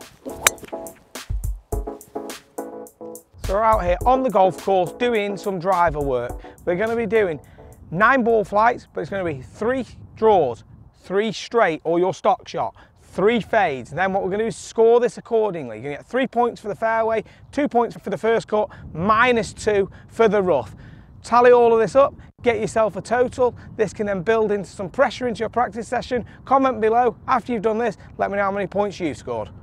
So we're out here on the golf course doing some driver work. We're going to be doing 9 ball flights, but it's going to be 3 draws, 3 straight or your stock shot, 3 fades. And then what we're going to do is score this accordingly. You're going to get 3 points for the fairway, 2 points for the first cut, -2 for the rough. Tally all of this up, get yourself a total. This can then build into some pressure into your practice session. Comment below after you've done this, let me know how many points you've scored.